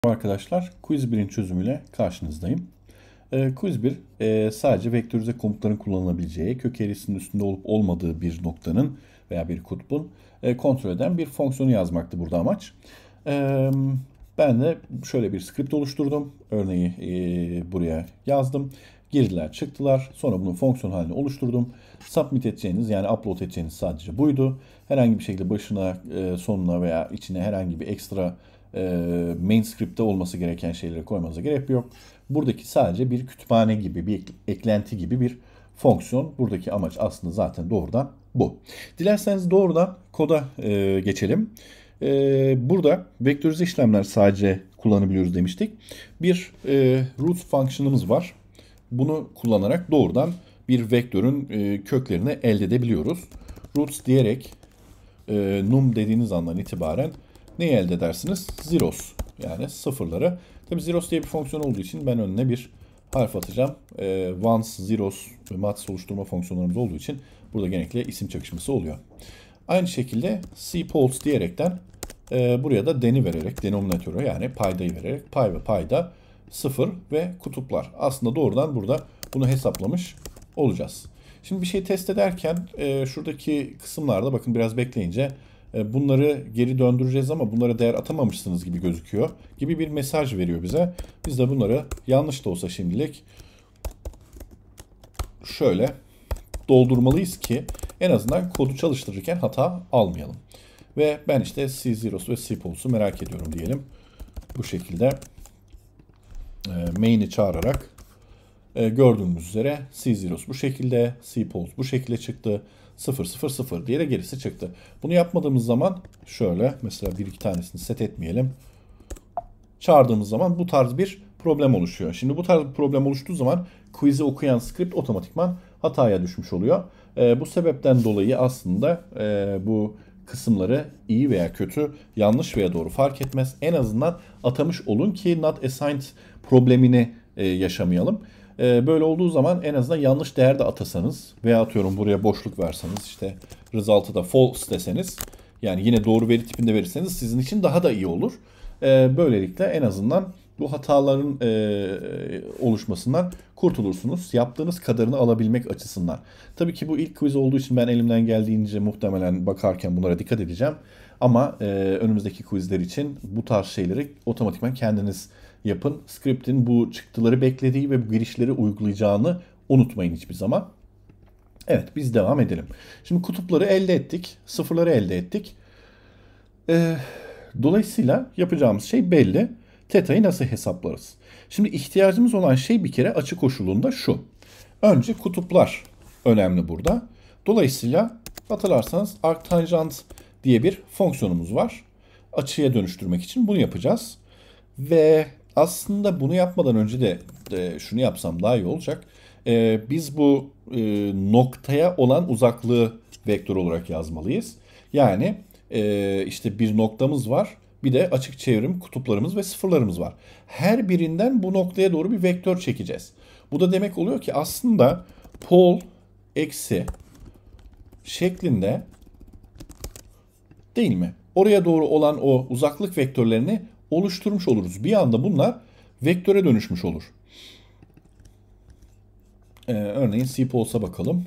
Arkadaşlar, Quiz 1'in çözümüyle karşınızdayım. Quiz 1 sadece vektörize komutların kullanılabileceği, kök eğrisinin üstünde olup olmadığı bir noktanın veya bir kutbun kontrol eden bir fonksiyonu yazmaktı burada amaç. E, Ben de şöyle bir script oluşturdum. Örneği buraya yazdım. Girdiler, çıktılar. Sonra bunu fonksiyon haline oluşturdum. Submit edeceğiniz yani upload edeceğiniz sadece buydu. Herhangi bir şekilde başına, sonuna veya içine herhangi bir ekstra main script'te olması gereken şeyleri koymanıza gerek yok. Buradaki sadece bir kütüphane gibi, bir eklenti gibi bir fonksiyon. Buradaki amaç aslında zaten doğrudan bu. Dilerseniz doğrudan koda geçelim. Burada vektörize işlemler sadece kullanabiliyoruz demiştik. Bir root function'ımız var. Bunu kullanarak doğrudan bir vektörün köklerini elde edebiliyoruz. Roots diyerek num dediğiniz andan itibaren neyi elde edersiniz? Zeros, yani sıfırları. Tabii zeros diye bir fonksiyon olduğu için ben önüne bir harf atacağım. Ones, zeros, matrix oluşturma fonksiyonlarımız olduğu için burada genellikle isim çakışması oluyor. Aynı şekilde cpoles diyerekten buraya da den'i vererek, denominatörü yani paydayı vererek, pay ve payda sıfır ve kutuplar. Aslında doğrudan burada bunu hesaplamış olacağız. Şimdi bir şey test ederken şuradaki kısımlarda bakın biraz bekleyince bunları geri döndüreceğiz ama bunlara değer atamamışsınız gibi gözüküyor gibi bir mesaj veriyor bize. Biz de bunları yanlış da olsa şimdilik şöyle doldurmalıyız ki en azından kodu çalıştırırken hata almayalım. Ve ben işte C0 ve Cpoles'u merak ediyorum diyelim. Bu şekilde main'i çağırarak gördüğünüz üzere C0 bu şekilde, Cpoles bu şekilde çıktı. 0 0 0 diye de gerisi çıktı. Bunu yapmadığımız zaman şöyle mesela bir iki tanesini set etmeyelim. Çağırdığımız zaman bu tarz bir problem oluşuyor. Şimdi bu tarz bir problem oluştuğu zaman quiz'i okuyan script otomatikman hataya düşmüş oluyor. Bu sebepten dolayı aslında bu kısımları iyi veya kötü, yanlış veya doğru fark etmez. En azından atamış olun ki not assigned problemini yaşamayalım. Böyle olduğu zaman en azından yanlış değer de atasanız veya atıyorum buraya boşluk verseniz işte result'ı da false deseniz yani yine doğru veri tipinde verirseniz sizin için daha da iyi olur. Böylelikle en azından bu hataların oluşmasından kurtulursunuz. Yaptığınız kadarını alabilmek açısından. Tabii ki bu ilk quiz olduğu için ben elimden geldiğince muhtemelen bakarken bunlara dikkat edeceğim. Ama önümüzdeki quizler için bu tarz şeyleri otomatikman kendiniz yapın. Script'in bu çıktıları beklediği ve bu girişleri uygulayacağını unutmayın hiçbir zaman. Evet, biz devam edelim. Şimdi kutupları elde ettik. Sıfırları elde ettik. Dolayısıyla yapacağımız şey belli. Teta'yı nasıl hesaplarız? Şimdi ihtiyacımız olan şey bir kere açı koşulunda şu. Önce kutuplar önemli burada. Dolayısıyla hatırlarsanız arctanjant diye bir fonksiyonumuz var. Açıya dönüştürmek için bunu yapacağız. Ve aslında bunu yapmadan önce de şunu yapsam daha iyi olacak. Biz bu noktaya olan uzaklığı vektör olarak yazmalıyız. Yani işte bir noktamız var. Bir de açık çevrim kutuplarımız ve sıfırlarımız var. Her birinden bu noktaya doğru bir vektör çekeceğiz. Bu da demek oluyor ki aslında pol eksi şeklinde değil mi? Oraya doğru olan o uzaklık vektörlerini oluşturmuş oluruz. Bir anda bunlar vektöre dönüşmüş olur. Örneğin cpoles'a bakalım.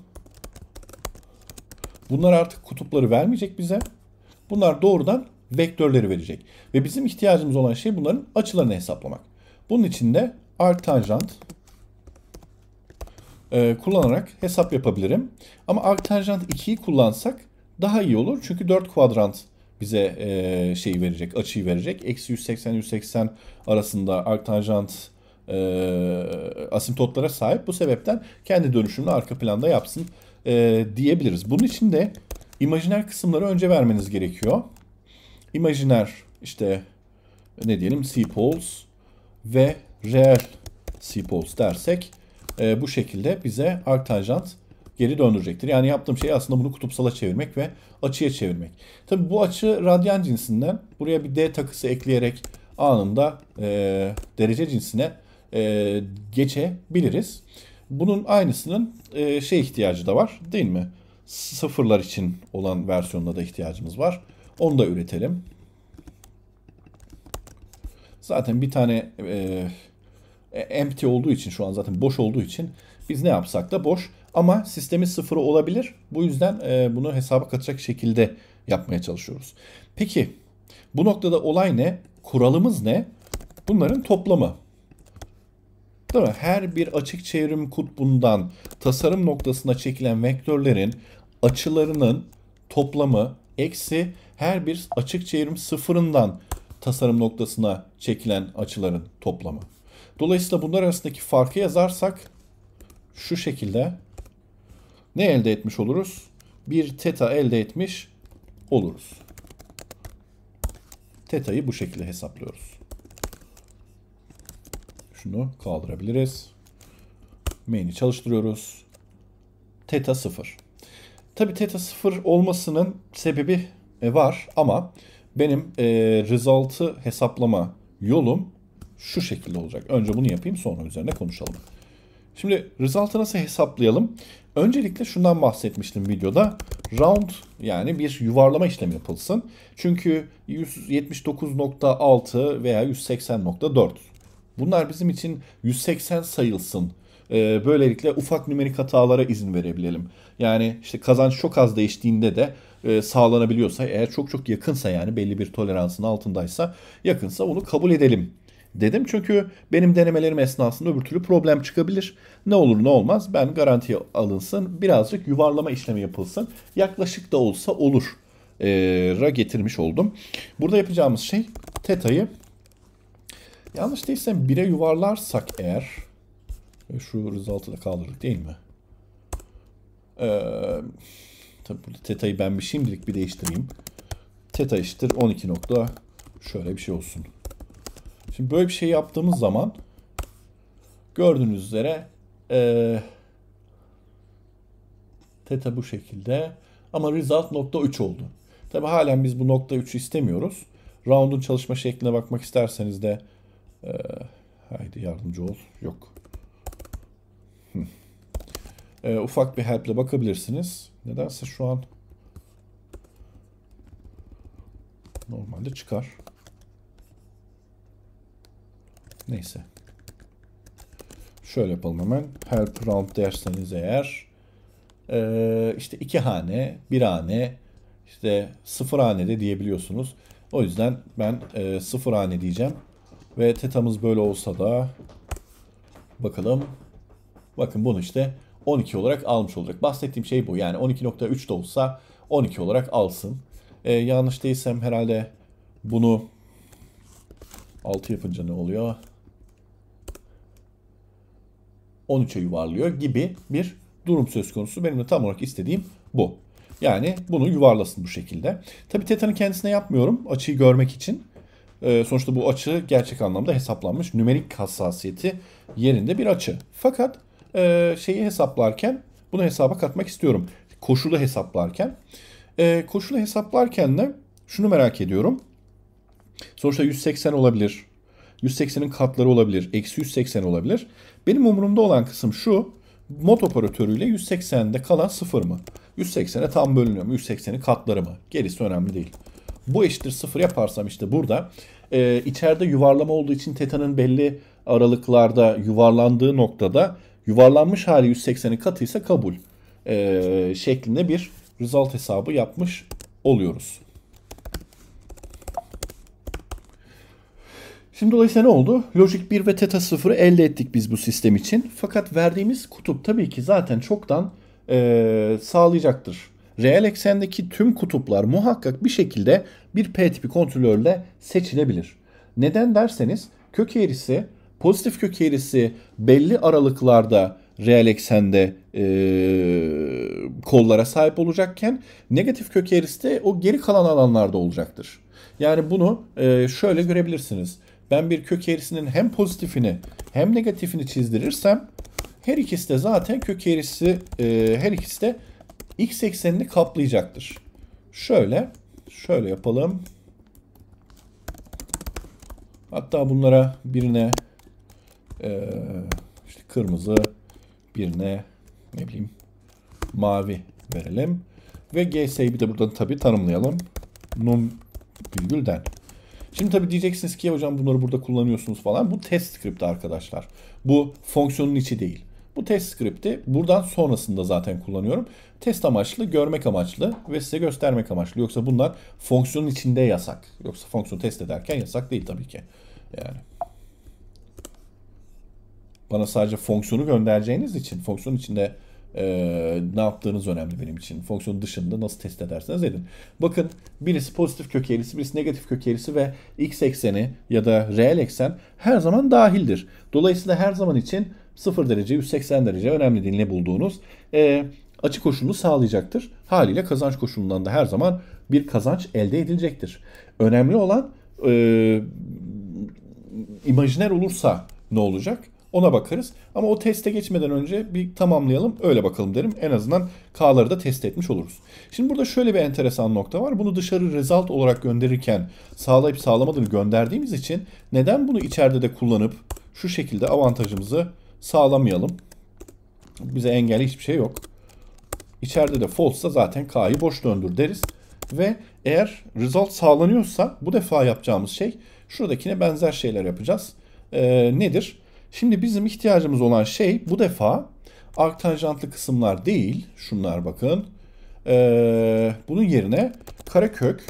Bunlar artık kutupları vermeyecek bize. Bunlar doğrudan vektörleri verecek. Ve bizim ihtiyacımız olan şey bunların açılarını hesaplamak. Bunun için de arctanjant kullanarak hesap yapabilirim. Ama arctanjant 2'yi kullansak daha iyi olur. Çünkü 4 kuadrant bize şeyi verecek, açıyı verecek. Eksi 180, 180 arasında arctanjant asimptotlara sahip. Bu sebepten kendi dönüşümünü arka planda yapsın diyebiliriz. Bunun için de imajiner kısımları önce vermeniz gerekiyor. İmajiner işte ne diyelim cpoles ve reel cpoles dersek bu şekilde bize arctanjant geri döndürecektir. Yani yaptığım şey aslında bunu kutupsala çevirmek ve açıya çevirmek. Tabii bu açı radyan cinsinden. Buraya bir d takısı ekleyerek anında derece cinsine geçebiliriz. Bunun aynısının ihtiyacı da var değil mi? Sıfırlar için olan versiyonuna da ihtiyacımız var. Onu da üretelim. Zaten bir tane empty olduğu için, şu an zaten boş olduğu için biz ne yapsak da boş. Ama sistemin sıfırı olabilir. Bu yüzden bunu hesaba katacak şekilde yapmaya çalışıyoruz. Peki bu noktada olay ne? Kuralımız ne? Bunların toplamı. Değil mi? Her bir açık çevrim kutbundan tasarım noktasına çekilen vektörlerin açılarının toplamı eksi her bir açık çevrim sıfırından tasarım noktasına çekilen açıların toplamı. Dolayısıyla bunlar arasındaki farkı yazarsak şu şekilde ne elde etmiş oluruz? Bir teta elde etmiş oluruz. Teta'yı bu şekilde hesaplıyoruz. Şunu kaldırabiliriz. Main'i çalıştırıyoruz. Teta 0. Tabi teta 0 olmasının sebebi var ama benim result'ı hesaplama yolum şu şekilde olacak. Önce bunu yapayım, sonra üzerine konuşalım. Şimdi result'ı nasıl hesaplayalım? Öncelikle şundan bahsetmiştim videoda. Round, yani bir yuvarlama işlemi yapılsın. Çünkü 179.6 veya 180.4. Bunlar bizim için 180 sayılsın. Böylelikle ufak nümerik hatalara izin verebilelim. Yani işte kazanç çok az değiştiğinde de sağlanabiliyorsa, eğer çok çok yakınsa, yani belli bir toleransın altındaysa, yakınsa onu kabul edelim dedim. Çünkü benim denemelerim esnasında öbür türlü problem çıkabilir. Ne olur ne olmaz, ben garantiye alınsın, birazcık yuvarlama işlemi yapılsın. Yaklaşık da olsa olur getirmiş oldum. Burada yapacağımız şey teta'yı, yanlış değilsem 1'e yuvarlarsak eğer, şu result'ı da kaldırdık değil mi? Tabii burada teta'yı ben şimdilik bir değiştireyim. Teta eşittir 12 nokta şöyle bir şey olsun. Şimdi böyle bir şey yaptığımız zaman gördüğünüz üzere teta bu şekilde, ama result nokta 3 oldu. Tabii halen biz bu nokta 3'ü istemiyoruz. Round'un çalışma şekline bakmak isterseniz de haydi yardımcı ol. Yok. Ufak bir help'le bakabilirsiniz. Nedense şu an normalde çıkar. Neyse. Şöyle yapalım hemen. Help round derseniz eğer işte 2 hane, 1 hane, işte 0 hane de diyebiliyorsunuz. O yüzden ben 0 hane diyeceğim. Ve tetamız böyle olsa da bakalım. Bakın bunu işte 12 olarak almış olacak. Bahsettiğim şey bu. Yani 12.3 de olsa 12 olarak alsın. Yanlış değilsem herhalde bunu 6 yapınca ne oluyor? 13'e yuvarlıyor gibi bir durum söz konusu. Benim de tam olarak istediğim bu. Yani bunu yuvarlasın bu şekilde. Tabii teta'nın kendisine yapmıyorum açıyı görmek için. Sonuçta bu açı gerçek anlamda hesaplanmış. Nümerik hassasiyeti yerinde bir açı. Fakat şeyi hesaplarken bunu hesaba katmak istiyorum. Koşulu hesaplarken. Koşulu hesaplarken de şunu merak ediyorum. Sonuçta 180 olabilir. 180'in katları olabilir. Eksi 180 olabilir. Benim umurumda olan kısım şu. Mod operatörüyle 180'de kalan 0 mı? 180'e tam bölünüyor mu? 180'in katları mı? Gerisi önemli değil. Bu eşittir 0 yaparsam işte burada içeride yuvarlama olduğu için teta'nın belli aralıklarda yuvarlandığı noktada yuvarlanmış hali 180'in katıysa kabul şeklinde bir result hesabı yapmış oluyoruz. Şimdi dolayısıyla ne oldu? Logic 1 ve Theta 0'ı elde ettik biz bu sistem için. Fakat verdiğimiz kutup tabii ki zaten çoktan sağlayacaktır. Reel eksendeki tüm kutuplar muhakkak bir şekilde bir P tipi kontrolörle seçilebilir. Neden derseniz kök eğrisi, pozitif kök eğrisi belli aralıklarda reel eksende kollara sahip olacakken negatif kök eğrisi de o geri kalan alanlarda olacaktır. Yani bunu şöyle görebilirsiniz. Ben bir kök eğrisinin hem pozitifini hem negatifini çizdirirsem her ikisi de zaten kök eğrisi her ikisi de x eksenini kaplayacaktır. Şöyle yapalım. Hatta bunlara birine işte kırmızı, birine ne bileyim mavi verelim ve GS'yi bir de buradan tabii tanımlayalım. Num virgülden. Şimdi tabii diyeceksiniz ki hocam bunları burada kullanıyorsunuz falan. Bu test script'i arkadaşlar. Bu fonksiyonun içi değil. Bu test script'i buradan sonrasında zaten kullanıyorum. Test amaçlı, görmek amaçlı ve size göstermek amaçlı. Yoksa bunlar fonksiyonun içinde yasak. Yoksa fonksiyonu test ederken yasak değil tabii ki. Yani bana sadece fonksiyonu göndereceğiniz için fonksiyon içinde ne yaptığınız önemli benim için. Fonksiyon dışında nasıl test ederseniz edin. Bakın birisi pozitif kök eğrisi, birisi negatif kök eğrisi ve x ekseni ya da reel eksen her zaman dahildir. Dolayısıyla her zaman için 0 derece, 180 derece önemli değil ne bulduğunuz açı koşulunu sağlayacaktır. Haliyle kazanç koşulundan da her zaman bir kazanç elde edilecektir. Önemli olan imajiner olursa ne olacak? Ona bakarız. Ama o teste geçmeden önce bir tamamlayalım. Öyle bakalım derim. En azından K'ları da test etmiş oluruz. Şimdi burada şöyle bir enteresan nokta var. Bunu dışarı result olarak gönderirken sağlayıp sağlamadığını gönderdiğimiz için neden bunu içeride de kullanıp şu şekilde avantajımızı sağlamayalım? Bize engel hiçbir şey yok. İçeride de false'sa zaten K'yı boş döndür deriz. Ve eğer result sağlanıyorsa bu defa yapacağımız şey şuradakine benzer şeyler yapacağız. Nedir? Şimdi bizim ihtiyacımız olan şey bu defa arktanjantlı kısımlar değil. Şunlar bakın. Bunun yerine karekök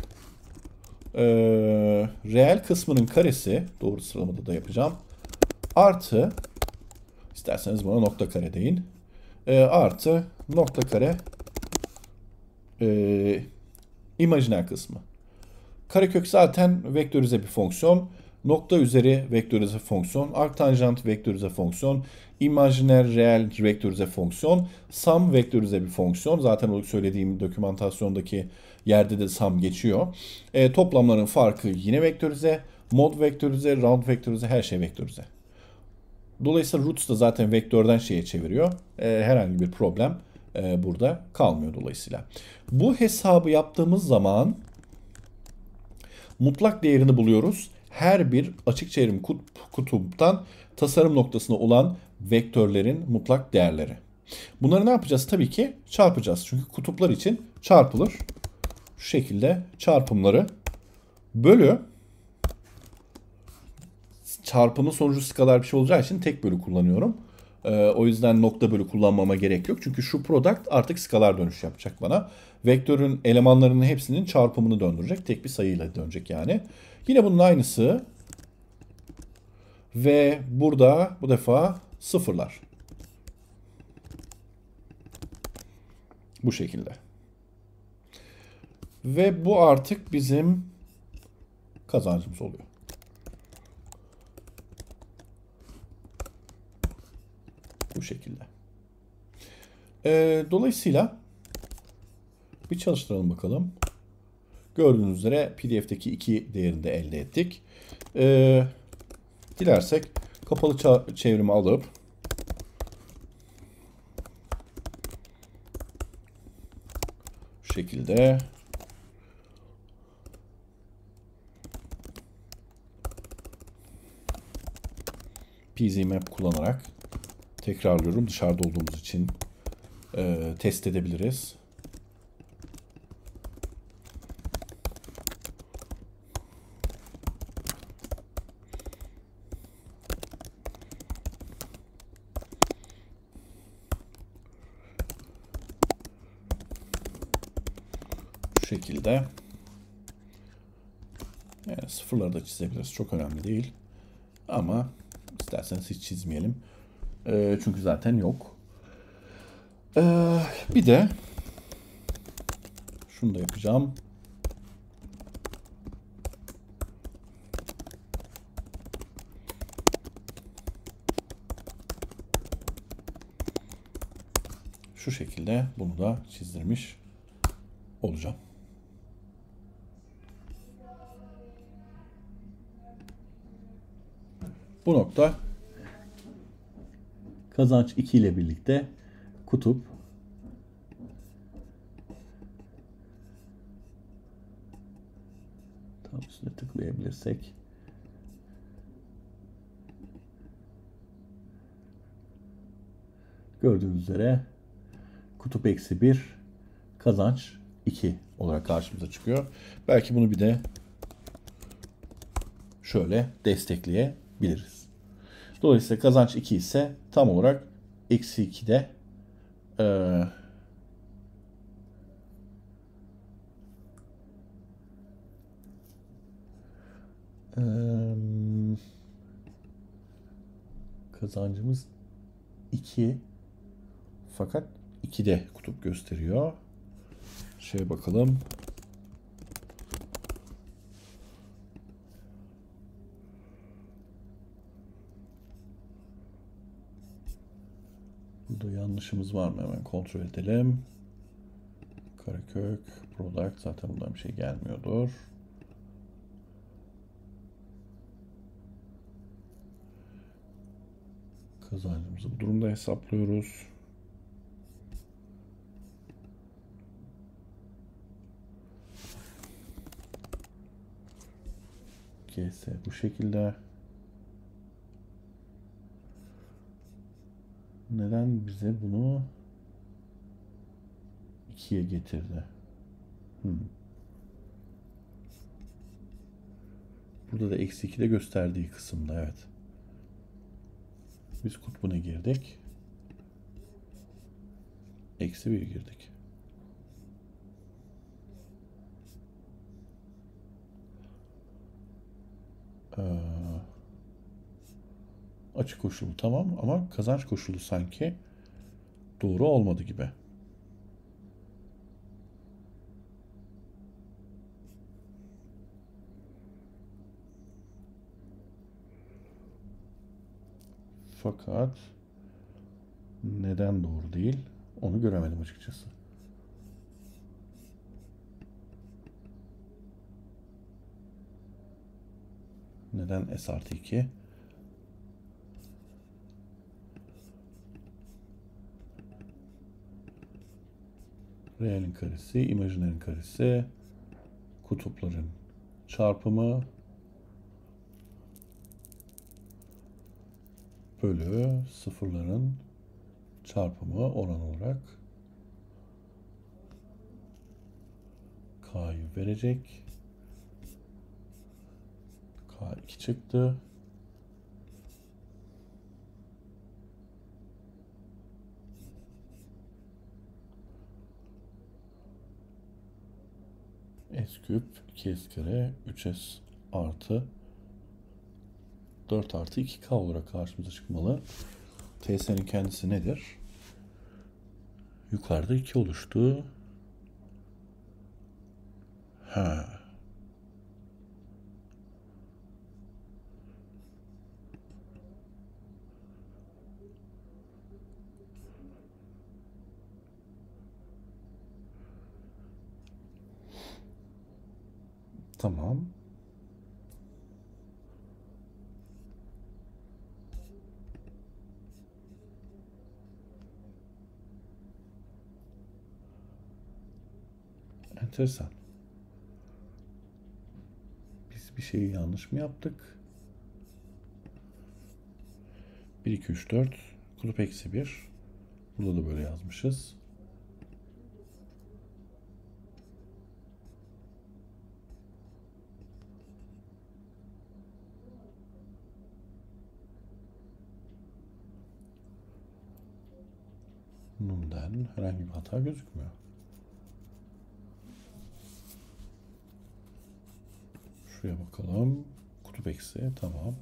reel kısmının karesi, doğru sıralamada da yapacağım. Artı, isterseniz buna nokta kare deyin. Artı nokta kare imajiner kısmı. Karekök zaten vektörize bir fonksiyon. Nokta üzeri vektörize fonksiyon. Arktanjant vektörize fonksiyon. İmajiner reel vektörize fonksiyon. Sum vektörize bir fonksiyon. Zaten o söylediğim dokümantasyondaki yerde de sum geçiyor. Toplamların farkı yine vektörize. Mod vektörize, round vektörize, her şey vektörize. Dolayısıyla roots da zaten vektörden şeye çeviriyor. Herhangi bir problem burada kalmıyor dolayısıyla. Bu hesabı yaptığımız zaman mutlak değerini buluyoruz. Her bir açık çevrim kutuptan tasarım noktasına olan vektörlerin mutlak değerleri. Bunları ne yapacağız? Tabii ki çarpacağız. Çünkü kutuplar için çarpılır. Şu şekilde çarpımları bölü çarpımın sonucu skalar bir şey olacağı için tek bölü kullanıyorum. O yüzden nokta bölü kullanmama gerek yok. Çünkü şu product artık skalar dönüş yapacak bana. Vektörün elemanlarının hepsinin çarpımını döndürecek. Tek bir sayıyla dönecek yani. Yine bunun aynısı. Ve burada bu defa sıfırlar. Bu şekilde. Ve bu artık bizim kazancımız oluyor. Bu şekilde. Dolayısıyla bir çalıştıralım bakalım. Gördüğünüz üzere PDF'deki 2 değerini de elde ettik. Dilersek kapalı çevrimi alıp şu şekilde PZMap kullanarak tekrarlıyorum. Dışarıda olduğumuz için test edebiliriz. Şu şekilde. Yani sıfırları da çizebiliriz. Çok önemli değil. Ama isterseniz hiç çizmeyelim. Çünkü zaten yok. Bir de şunu da yapacağım. Şu şekilde bunu da çizdirmiş olacağım. Bu nokta kazanç 2 ile birlikte kutup tam üstüne tıklayabilirsek gördüğünüz üzere kutup eksi 1 kazanç 2 olarak karşımıza çıkıyor. Belki bunu bir de şöyle destekleyebiliriz. Dolayısıyla kazanç 2 ise tam olarak eksi 2'de kazancımız 2 fakat 2'de kutup gösteriyor. Şöyle bakalım. Burada yanlışımız var mı? Hemen kontrol edelim. Karakök, product, zaten bundan bir şey gelmiyordur. Kazancımızı bu durumda hesaplıyoruz. GS bu şekilde. Neden bize bunu 2'ye getirdi? Burada da eksi 2'de gösterdiği kısımda, evet. Biz kutbuna girdik. Eksi 1 girdik. Açık koşulu tamam ama kazanç koşulu sanki doğru olmadı gibi. Fakat neden doğru değil onu göremedim açıkçası. Neden S artı 2? Realin karesi, imajinerin karesi, kutupların çarpımı bölü sıfırların çarpımı oran olarak K'yı verecek. K2 çıktı. S küp 2S kare 3S artı 4 artı 2K olarak karşımıza çıkmalı. TS'nin kendisi nedir? Yukarıda 2 oluştu. Ha. Tamam. Enteresan. Biz bir şeyi yanlış mı yaptık? 1, 2, 3, 4. Kutup eksi 1. Burada da böyle yazmışız. Bundan herhangi bir hata gözükmüyor. Şuraya bakalım. Kutup eksi. Tamam.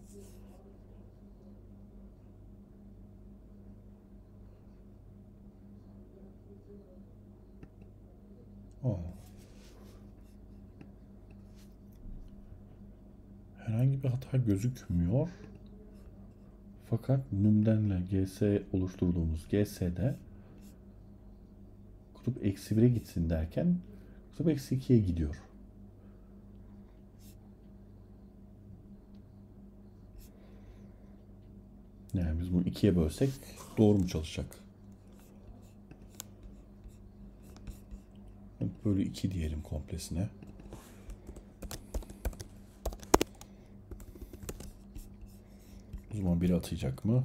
Herhangi bir hata gözükmüyor. Fakat numdenle GS oluşturduğumuz GS'de kutup eksi 1'e gitsin derken kutup eksi 2'ye gidiyor. Yani biz bunu 2'ye bölsek doğru mu çalışacak? Bölü 2 diyelim komplesine. O zaman 1'i atacak mı?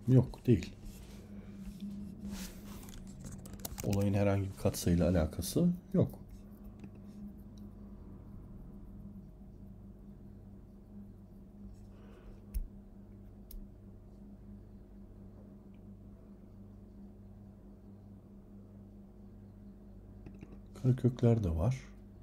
Yok, değil. Olayın herhangi bir katsayıyla alakası yok. Karekökler de var.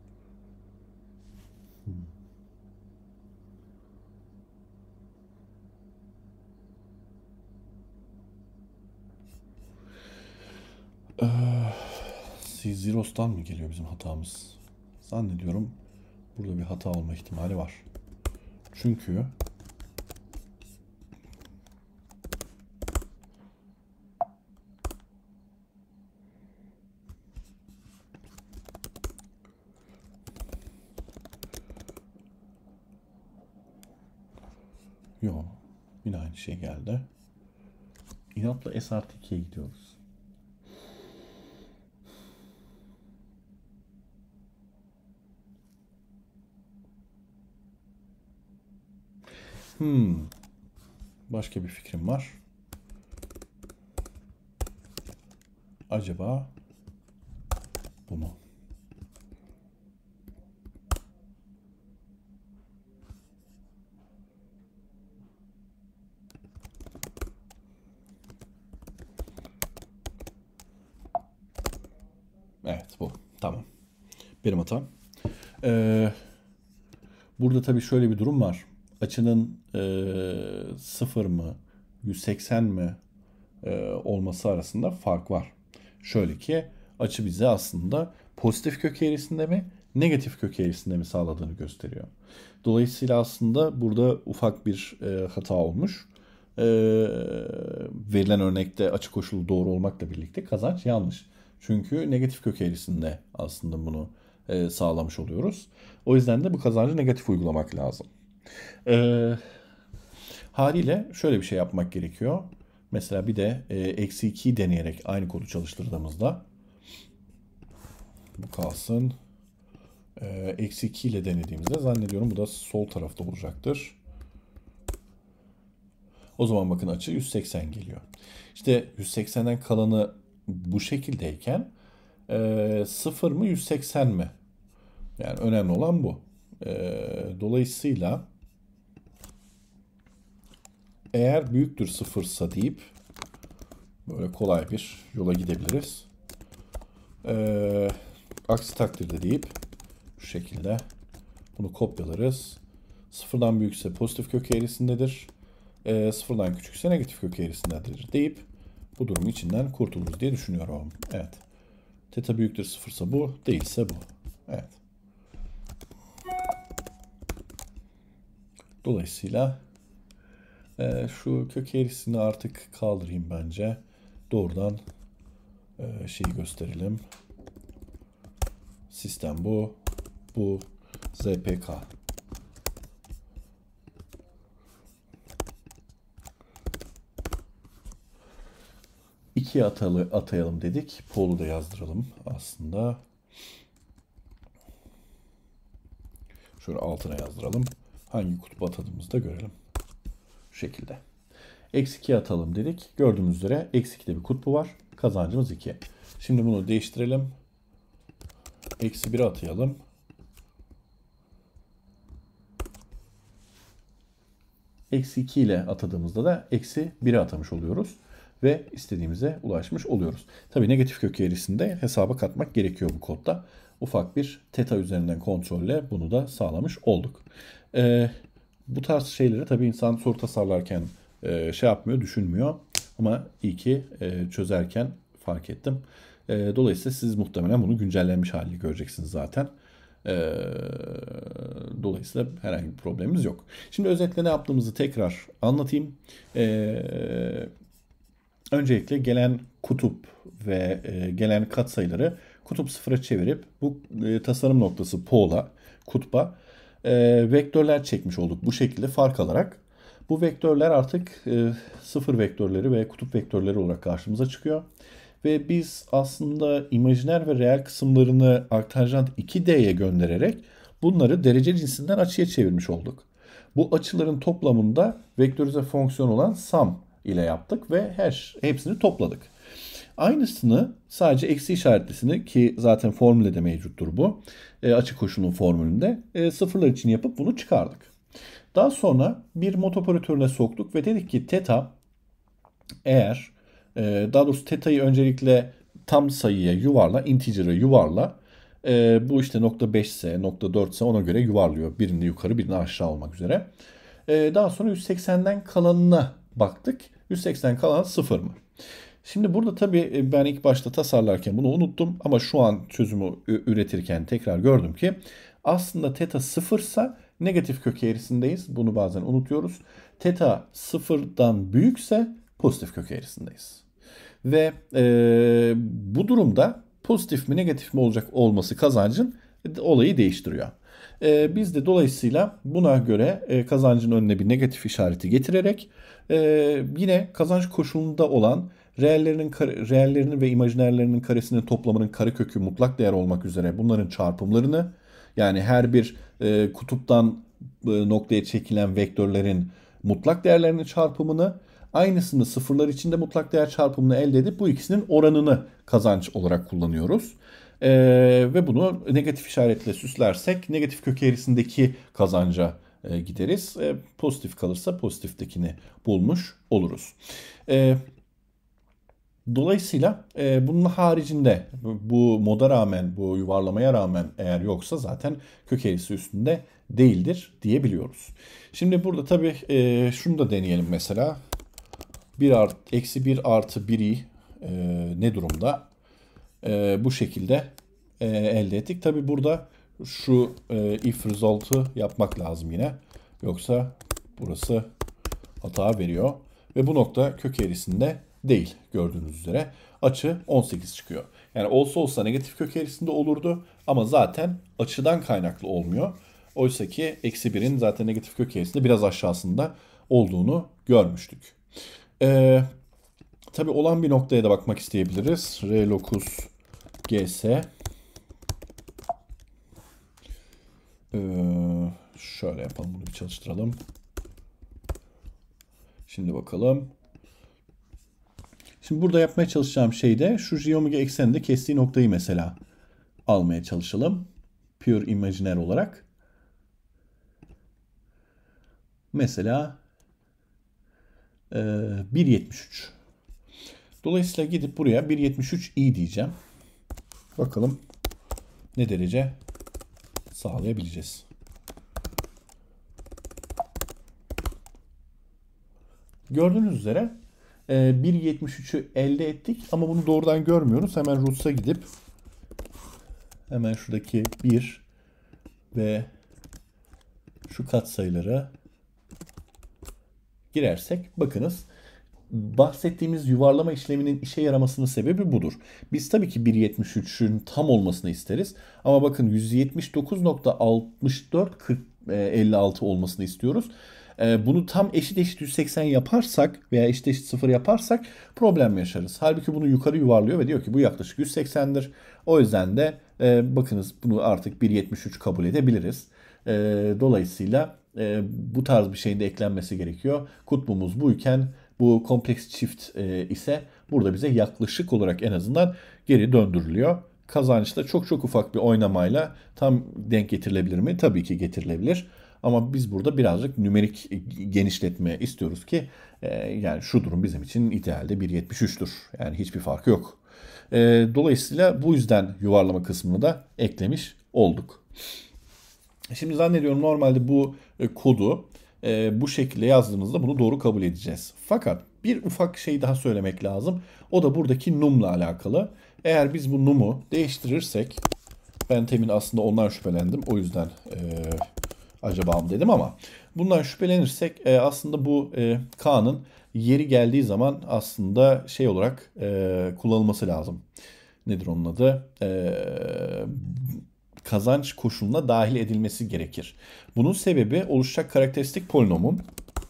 Zeros'tan mı geliyor bizim hatamız? Zannediyorum burada bir hata olma ihtimali var. Çünkü yok, yine aynı şey geldi. İnatla S+2'ye gidiyoruz. Başka bir fikrim var. Acaba bu mu? Evet, bu. Tamam. Benim hatam. Burada tabii şöyle bir durum var. Açının 0 mı, 180 mi olması arasında fark var. Şöyle ki açı bize aslında pozitif kök eğrisinde mi, negatif kök eğrisinde mi sağladığını gösteriyor. Dolayısıyla aslında burada ufak bir hata olmuş. Verilen örnekte açı koşulu doğru olmakla birlikte kazanç yanlış. Çünkü negatif kök eğrisinde aslında bunu sağlamış oluyoruz. O yüzden de bu kazancı negatif uygulamak lazım. Haliyle şöyle bir şey yapmak gerekiyor. Mesela bir de -2 deneyerek aynı kodu çalıştırdığımızda bu kalsın. -2 ile denediğimizde zannediyorum bu da sol tarafta olacaktır. O zaman bakın açı 180 geliyor. İşte 180'den kalanı bu şekildeyken 0 mı 180 mi? Yani önemli olan bu. Dolayısıyla eğer büyüktür sıfırsa deyip böyle kolay bir yola gidebiliriz. Aksi takdirde deyip şu şekilde bunu kopyalarız. Sıfırdan büyükse pozitif kök eğrisindedir. Sıfırdan küçükse negatif kök eğrisindedir deyip bu durumun içinden kurtuluruz diye düşünüyorum. Evet. Teta büyüktür sıfırsa bu, değilse bu. Evet. Dolayısıyla şu kök eğrisini artık kaldırayım bence. Doğrudan şeyi gösterelim. Sistem bu. Bu ZPK. İkiye atayalım dedik. Pol'u da yazdıralım aslında. Şöyle altına yazdıralım. Hangi kutup atadığımızı da görelim. Şu şekilde. -2 atalım dedik. Gördüğümüz üzere -2'de bir kutbu var. Kazancımız 2. Şimdi bunu değiştirelim. -1'e atayalım. -2 ile atadığımızda da -1'e atamış oluyoruz. Ve istediğimize ulaşmış oluyoruz. Tabii negatif kök eğrisini de hesaba katmak gerekiyor bu kodda. Ufak bir teta üzerinden kontrolle bunu da sağlamış olduk. Bu tarz şeyleri tabii insan soru tasarlarken şey yapmıyor, düşünmüyor. Ama iyi ki çözerken fark ettim. Dolayısıyla siz muhtemelen bunu güncellenmiş halini göreceksiniz zaten. Dolayısıyla herhangi bir problemimiz yok. Şimdi özetle ne yaptığımızı tekrar anlatayım. Öncelikle gelen kutup ve gelen katsayıları kutup sıfıra çevirip bu tasarım noktası pol'a, kutba vektörler çekmiş olduk bu şekilde fark alarak. Bu vektörler artık sıfır vektörleri ve kutup vektörleri olarak karşımıza çıkıyor. Ve biz aslında imajiner ve reel kısımlarını arktanjant 2D'ye göndererek bunları derece cinsinden açıya çevirmiş olduk. Bu açıların toplamında vektörize fonksiyon olan sum ile yaptık ve hepsini topladık. Aynısını sadece eksi işaretlisini, ki zaten formülde de mevcuttur bu, açık koşulun formülünde sıfırlar için yapıp bunu çıkardık. Daha sonra bir mod operatörüne soktuk ve dedik ki theta eğer daha doğrusu teta'yı öncelikle tam sayıya yuvarla, integer'a yuvarla. Bu işte nokta 5 ise, nokta 4 ise ona göre yuvarlıyor. Birini yukarı, birini aşağı olmak üzere. Daha sonra 180'den kalanına baktık. 180 kalan 0 mı? Şimdi burada tabii ben ilk başta tasarlarken bunu unuttum ama şu an çözümü üretirken tekrar gördüm ki aslında theta 0 ise negatif kök eğrisindeyiz. Bunu bazen unutuyoruz. Theta 0'dan büyükse pozitif kök eğrisindeyiz. Ve bu durumda pozitif mi negatif mi olacak olması kazancın olayı değiştiriyor. Biz de dolayısıyla buna göre kazancın önüne bir negatif işareti getirerek yine kazanç koşulunda olan reellerinin ve imajinerlerinin karesinin toplamının karekökü mutlak değer olmak üzere bunların çarpımlarını, yani her bir kutuptan noktaya çekilen vektörlerin mutlak değerlerinin çarpımını, aynısını sıfırlar içinde mutlak değer çarpımını elde edip bu ikisinin oranını kazanç olarak kullanıyoruz. Ve bunu negatif işaretle süslersek negatif kök eğrisindeki kazanca gideriz. Pozitif kalırsa pozitiftekini bulmuş oluruz. Dolayısıyla bunun haricinde bu moda rağmen, bu yuvarlamaya rağmen eğer yoksa zaten kök eğrisi üstünde değildir diyebiliyoruz. Şimdi burada tabii şunu da deneyelim mesela. Eksi 1 artı 1'i ne durumda? Bu şekilde elde ettik. Tabii burada şu if result'ı yapmak lazım yine. Yoksa burası hata veriyor. Ve bu nokta kök eğrisinde değil gördüğünüz üzere. Açı 18 çıkıyor. Yani olsa negatif kök eğrisinde olurdu ama zaten açıdan kaynaklı olmuyor. Oysa ki eksi 1'in zaten negatif kök eğrisinde biraz aşağısında olduğunu görmüştük. Tabii olan bir noktaya da bakmak isteyebiliriz. R locus GS. Şöyle yapalım, bunu bir çalıştıralım. Şimdi bakalım. Şimdi burada yapmaya çalışacağım şey de şu j omega ekseninde kestiği noktayı mesela almaya çalışalım. Pure imajiner olarak. Mesela 1.73. Dolayısıyla gidip buraya 1.73 i diyeceğim. Bakalım ne derece sağlayabileceğiz. Gördüğünüz üzere 1.73'ü elde ettik ama bunu doğrudan görmüyoruz. Hemen roots'a gidip hemen şuradaki 1 ve şu katsayılara girersek bakınız bahsettiğimiz yuvarlama işleminin işe yaramasının sebebi budur. Biz tabii ki 1.73'ün tam olmasını isteriz ama bakın 179.6456 olmasını istiyoruz. Bunu tam eşit 180 yaparsak veya eşit 0 yaparsak problem yaşarız. Halbuki bunu yukarı yuvarlıyor ve diyor ki bu yaklaşık 180'dir. O yüzden de bakınız bunu artık 1.73 kabul edebiliriz. Dolayısıyla bu tarz bir şeyin de eklenmesi gerekiyor. Kutbumuz buyken bu kompleks çift ise burada bize yaklaşık olarak en azından geri döndürülüyor. Kazançta çok ufak bir oynamayla tam denk getirilebilir mi? Tabii ki getirilebilir. Ama biz burada birazcık nümerik genişletme istiyoruz ki yani şu durum bizim için idealde 1.73'tür. Yani hiçbir farkı yok. Dolayısıyla bu yüzden yuvarlama kısmını da eklemiş olduk. Şimdi zannediyorum normalde bu kodu bu şekilde yazdığınızda bunu doğru kabul edeceğiz. Fakat bir ufak şey daha söylemek lazım. O da buradaki num'la alakalı. Eğer biz bu num'u değiştirirsek, ben temin aslında ondan şüphelendim. O yüzden acaba mı dedim ama bundan şüphelenirsek aslında bu K'nın yeri geldiği zaman aslında şey olarak kullanılması lazım. Nedir onun adı? Kazanç koşuluna dahil edilmesi gerekir. Bunun sebebi oluşacak karakteristik polinomun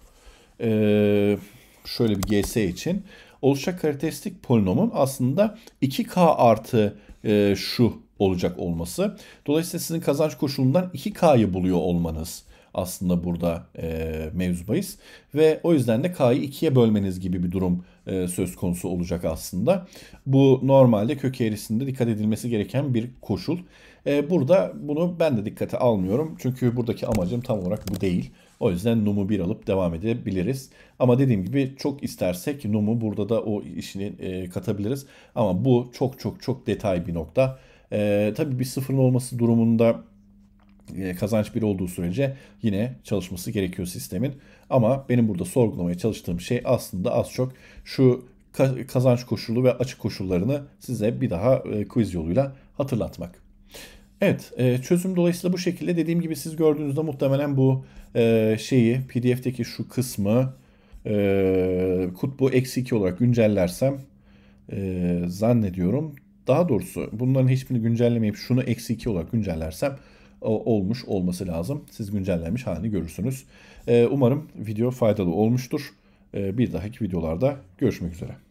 şöyle bir GS için oluşacak karakteristik polinomun aslında 2K artı şu olacak olması. Dolayısıyla sizin kazanç koşulundan 2K'yı buluyor olmanız aslında burada mevzu bahis. Ve o yüzden de K'yı 2'ye bölmeniz gibi bir durum söz konusu olacak aslında. Bu normalde kök eğrisinde dikkat edilmesi gereken bir koşul. Burada bunu ben de dikkate almıyorum. Çünkü buradaki amacım tam olarak bu değil. O yüzden num'u 1 alıp devam edebiliriz. Ama dediğim gibi çok istersek num'u burada da o işini katabiliriz. Ama bu çok çok çok detay bir nokta. Tabii bir sıfırın olması durumunda kazanç 1 olduğu sürece yine çalışması gerekiyor sistemin. Ama benim burada sorgulamaya çalıştığım şey aslında az çok şu kazanç koşulu ve açık koşullarını size bir daha quiz yoluyla hatırlatmak. Evet, çözüm dolayısıyla bu şekilde. Dediğim gibi siz gördüğünüzde muhtemelen bu şeyi PDF'teki şu kısmı kutbu -2 olarak güncellersem zannediyorum. Daha doğrusu bunların hiçbirini güncellemeyip şunu -2 olarak güncellersem olmuş olması lazım. Siz güncellenmiş halini görürsünüz. Umarım video faydalı olmuştur. Bir dahaki videolarda görüşmek üzere.